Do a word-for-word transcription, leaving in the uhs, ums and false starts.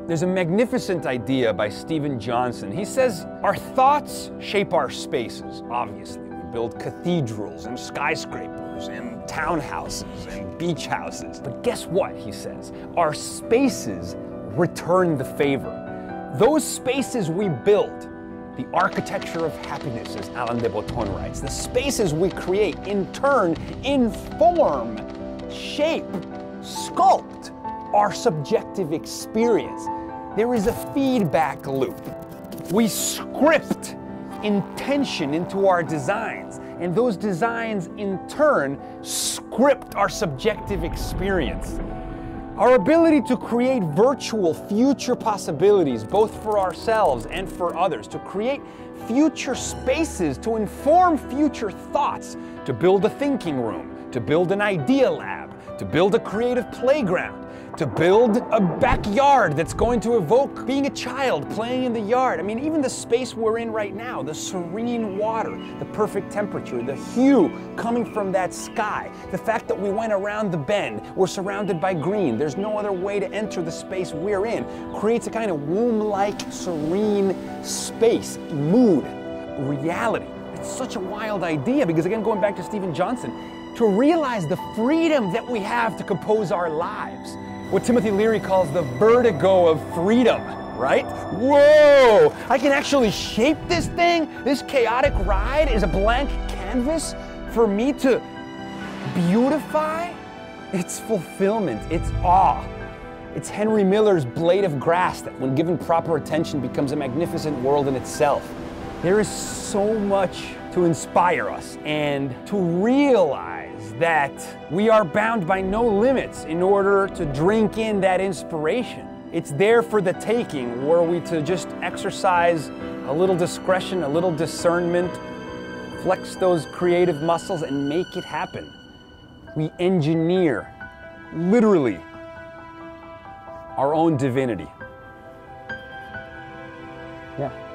There's a magnificent idea by Steven Johnson. He says, our thoughts shape our spaces, obviously. We build cathedrals and skyscrapers and townhouses and beach houses. But guess what, he says? Our spaces return the favor. Those spaces we build, the architecture of happiness, as Alain de Botton writes, the spaces we create in turn inform, shape, sculpt our subjective experience. There is a feedback loop. We script intention into our designs, and those designs in turn script our subjective experience. Our ability to create virtual future possibilities, both for ourselves and for others, to create future spaces, to inform future thoughts, to build a thinking room, to build an idea lab, to build a creative playground, to build a backyard that's going to evoke being a child playing in the yard. I mean, even the space we're in right now, the serene water, the perfect temperature, the hue coming from that sky, the fact that we went around the bend, we're surrounded by green, there's no other way to enter the space we're in, creates a kind of womb-like, serene space, mood, reality. It's such a wild idea because, again, going back to Steven Johnson, to realize the freedom that we have to compose our lives. What Timothy Leary calls the vertigo of freedom, right? Whoa! I can actually shape this thing? This chaotic ride is a blank canvas for me to beautify? It's fulfillment, it's awe. It's Henry Miller's blade of grass that, when given proper attention, becomes a magnificent world in itself. There is so much to inspire us and to realize that we are bound by no limits in order to drink in that inspiration. It's there for the taking, were we to just exercise a little discretion, a little discernment, flex those creative muscles and make it happen. We engineer, literally, our own divinity. Yeah.